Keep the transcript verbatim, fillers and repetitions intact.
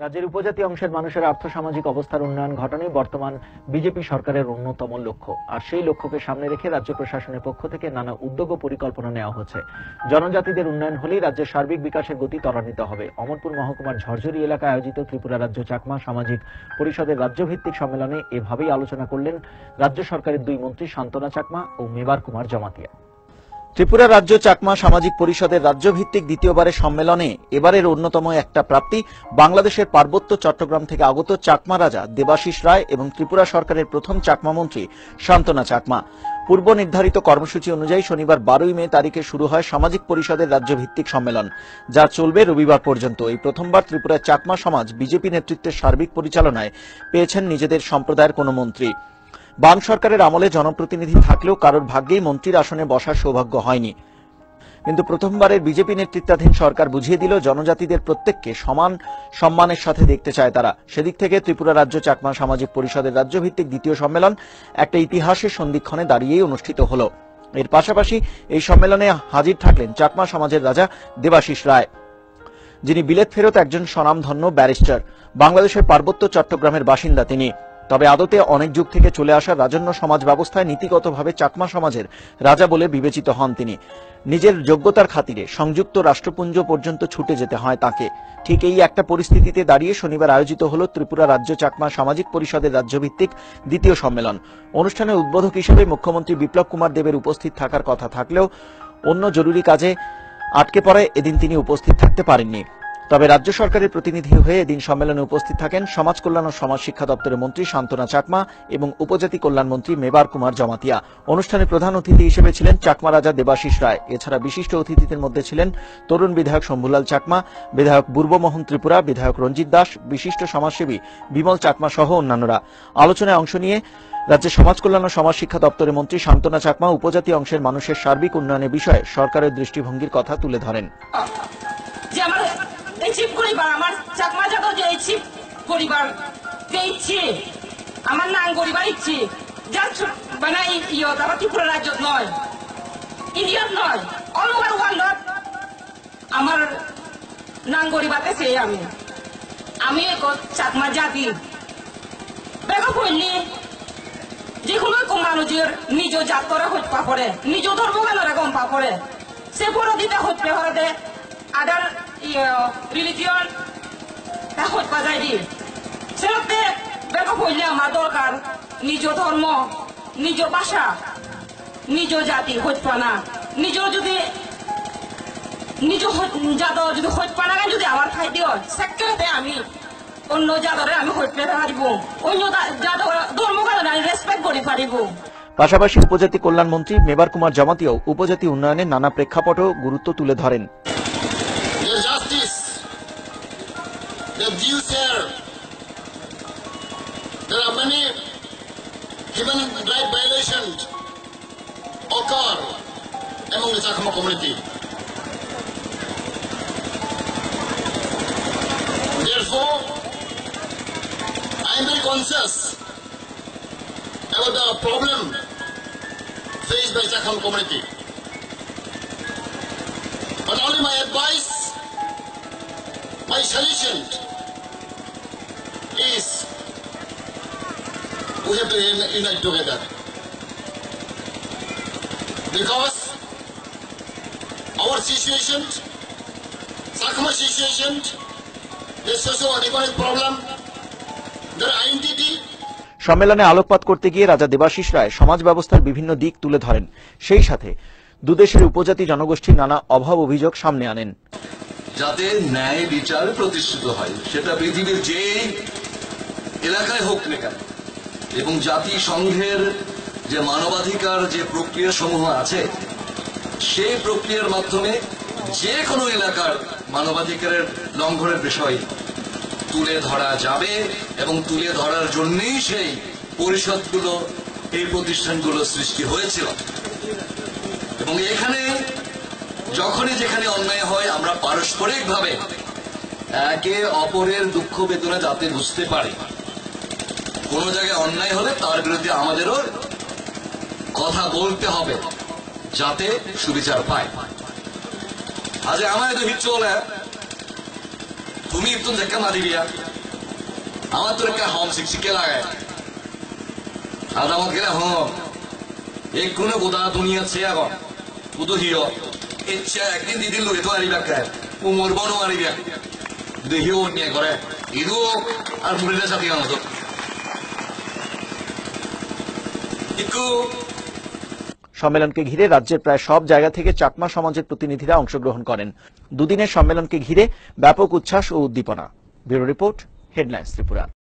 রাজ্যের উপজাতি অংশের মানুষের আর্থসামাজিক অবস্থার উন্নয়ন ঘটানোই বর্তমান বিজেপি সরকারের অন্যতম লক্ষ্য। আর সেই লক্ষ্যকে সামনে রেখে রাজ্য প্রশাসনের পক্ষ থেকে নানা উদ্যোগ ও পরিকল্পনা নেওয়া হচ্ছে। জনজাতিদের উন্নয়ন হলেই রাজ্যের সার্বিক বিকাশের গতি ত্বরান্বিত হবে। অমরপুর মহকুমার ঝরঝরি এলাকায় আয়োজিত ত্রিপুরা রাজ্য চাকমা সামাজিক পরিষদের রাজ্যভিত্তিক সম্মেলনে এভাবেই আলোচনা করলেন রাজ্য সরকারের দুই মন্ত্রী শান্তনা চাকমা ও মেবার কুমার জমাতিয়া। ত্রিপুরা রাজ্য চাকমা সামাজিক পরিষদের রাজ্যভিত্তিক দ্বিতীয়বারের সম্মেলনে এবারের অন্যতম একটা প্রাপ্তি বাংলাদেশের পার্বত্য চট্টগ্রাম থেকে আগত চাকমা রাজা দেবাশিস রায় এবং ত্রিপুরা সরকারের প্রথম চাকমা মন্ত্রী শান্তনা চাকমা। পূর্ব নির্ধারিত কর্মসূচি অনুযায়ী শনিবার বারোই মে তারিখে শুরু হয় সামাজিক পরিষদের রাজ্যভিত্তিক সম্মেলন, যা চলবে রবিবার পর্যন্ত। এই প্রথমবার ত্রিপুরার চাকমা সমাজ বিজেপি নেতৃত্বের সার্বিক পরিচালনায় পেয়েছেন নিজেদের সম্প্রদায়ের কোন মন্ত্রী। বাম সরকারের আমলে জনপ্রতিনিধি থাকলেও কারোর ভাগ্যেই মন্ত্রীর আসনে বসার সৌভাগ্য হয়নি। কিন্তু প্রথমবারের বিজেপি নেতৃত্বাধীন সরকার বুঝিয়ে দিল জনজাতিদের প্রত্যেককে সমান সম্মানের সাথে দেখতে চায় তারা। সেদিক থেকে ত্রিপুরা রাজ্য চাকমা সামাজিক পরিষদের রাজ্যভিত্তিক দ্বিতীয় সম্মেলন একটা ইতিহাসের সন্ধিক্ষণে দাঁড়িয়েই অনুষ্ঠিত হল। এর পাশাপাশি এই সম্মেলনে হাজির থাকলেন চাকমা সমাজের রাজা দেবাশিস রায়, যিনি বিলেত ফেরত একজন স্বনামধন্য ব্যারিস্টার। বাংলাদেশের পার্বত্য চট্টগ্রামের বাসিন্দা তিনি। তবে আদতে অনেক যুগ থেকে চলে আসা রাজন্য সমাজ ব্যবস্থায় নীতিগতভাবে চাকমা সমাজের রাজা বলে বিবেচিত হন তিনি। নিজের যোগ্যতার খাতিরে সংযুক্ত রাষ্ট্রপুঞ্জ পর্যন্ত ছুটে যেতে হয় তাকে। ঠিক এই একটা পরিস্থিতিতে দাঁড়িয়ে শনিবার আয়োজিত হল ত্রিপুরা রাজ্য চাকমা সামাজিক পরিষদের রাজ্যভিত্তিক দ্বিতীয় সম্মেলন। অনুষ্ঠানের উদ্বোধক হিসেবে মুখ্যমন্ত্রী বিপ্লব কুমার দেবের উপস্থিত থাকার কথা থাকলেও অন্য জরুরি কাজে আটকে পড়ায় এদিন তিনি উপস্থিত থাকতে পারেননি। তবে রাজ্য সরকারের প্রতিনিধি হয়ে এদিন সম্মেলনে উপস্থিত থাকেন সমাজ কল্যাণ ও সমাজ শিক্ষা দপ্তরের মন্ত্রী শান্তনা চাকমা এবং উপজাতি কল্যাণ মন্ত্রী মেবার কুমার জমাতিয়া। অনুষ্ঠানে প্রধান অতিথি হিসেবে ছিলেন চাকমা রাজা দেবাশিস রায়। এছাড়া বিশিষ্ট অতিথিদের মধ্যে ছিলেন তরুণ বিধায়ক শম্ভুলাল চাকমা, বিধায়ক বুর্বমোহন ত্রিপুরা, বিধায়ক রঞ্জিত দাস, বিশিষ্ট সমাজসেবী বিমল চাকমা সহ অন্যান্যরা। আলোচনায় অংশ নিয়ে রাজ্যের সমাজ কল্যাণ ও সমাজ শিক্ষা দপ্তরের মন্ত্রী শান্তনা চাকমা উপজাতি অংশের মানুষের সার্বিক উন্নয়নের বিষয়ে সরকারের দৃষ্টিভঙ্গির কথা তুলে ধরেন। এই চিপ পরিবার আমার চাকমা জাত যে এই চিপ পরিবার যে ইচ্ছে আমার নাম পরিবার ইচ্ছে যার মানে ইয়ে আবার ত্রিপুরা রাজ্য নয়, ইন্ডিয়ার নয়, অল ওভার ওয়ার্ল্ড আমার নাম গরিবাতে সে আমি আমি এক চাকমা জাতি বেগা পড়লি যে কোনো মানুষের নিজ জাত করে হত্যা করে, নিজ ধর্ম কেনরা গম্পা করে সে বড় দিতে হত্যা করে দে আদার রিলিজিয়ন হত্যা যায় দি সেরকম বেগা পড়লে আমার দরকার নিজ ধর্ম, নিজ ভাষা, নিজ জাতি হত্যা না। নিজ যদি নিজ জাত যদি হত্যা না যদি আমার খাইতে হয় সেক্ষেত্রে আমি অন্য জাতরে আমি হত্যা পারিব, অন্য জাত ধর্ম কারণে আমি রেসপেক্ট করে পারিব। পাশাপাশি উপজাতি কল্যাণ মন্ত্রী মেবার কুমার জমাতিয়াও উপজাতি উন্নয়নের নানা প্রেক্ষাপটও গুরুত্ব তুলে ধরেন। The views here, there are many human rights violations occur among the Chakma community. Therefore, I am very conscious about the problem faced by Chakma community. But only my advice, my solution is we have to unite together, because our situation, Chakma situation, the socio-economic problem, their identity. সম্মেলনে আলোকপাত করতে গিয়ে রাজা দেবাশিস রায় সমাজ ব্যবস্থার বিভিন্ন দিক তুলে ধরেন। সেই সাথে দুদেশের উপজাতি জনগোষ্ঠীর নানা অভাব অভিযোগ সামনে আনেন, যাতে ন্যায় বিচার প্রতিষ্ঠিত হয়, সেটা পৃথিবীর যে এলাকায় হোক না কেন। এবং জাতিসংঘের যে মানবাধিকার যে প্রক্রিয়া সমূহ আছে সেই প্রক্রিয়ার মাধ্যমে যে কোনো এলাকার মানবাধিকারের লঙ্ঘনের বিষয় তুলে ধরা যাবে এবং তুলে ধরার জন্যই সেই পরিষদগুলো, এই প্রতিষ্ঠানগুলো সৃষ্টি হয়েছিল। এবং এখানে যখনই যেখানে অন্যায় হয় আমরা পারস্পরিকভাবে একে অপরের দুঃখ বেদনা যাতে বুঝতে পারি। কোন জায়গায় অন্যায় হলে তার বিরুদ্ধে আমাদেরও কথা বলতে হবে যাতে সুবিচার পায়। আজ আমায় তো হিচ্ছ বলে তুমি একটু দেখা মারি বিয়া আমার তোর একটা হম শিক্ষিকে লাগায় সাধারণ গেলে হম এক কোনো গোদা দুনিয়া ছে এখন বুধ হিও ইচ্ছা একদিন দিদিন লোকে তো আরিবা খায় ও মরবো নো আরিবা দেহিও নিয়ে করে ইদু আর মুড়িদের সাথে মতো একটু সম্মেলনকে ঘিরে রাজ্যের প্রায় সব জায়গা থেকে চাকমা সমাজের প্রতিনিধিরা অংশগ্রহণ করেন। দুদিনের সম্মেলনকে ঘিরে ব্যাপক উচ্ছ্বাস ও উদ্দীপনা। Bureau report, headlines Tripura.